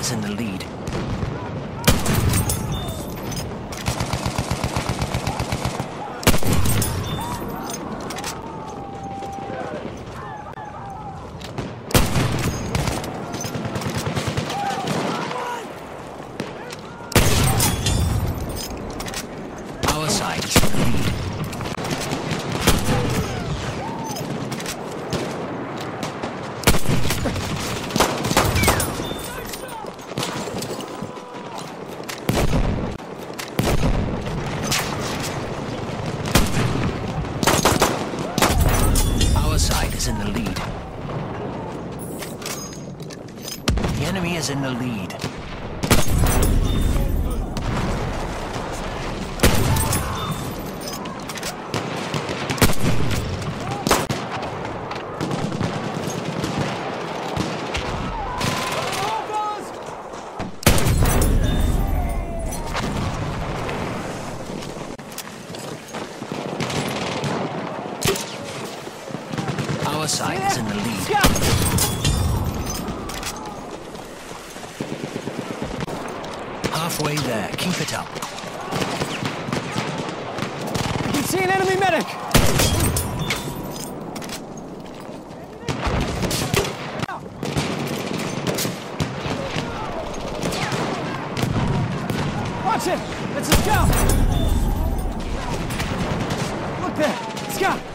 is in the lead. Our side is in the lead. Our side is in the lead. The enemy is in the lead. Our side is in the lead. Halfway there. Keep it up. I can see an enemy medic! Watch it! It's a scout! Look there! Scout!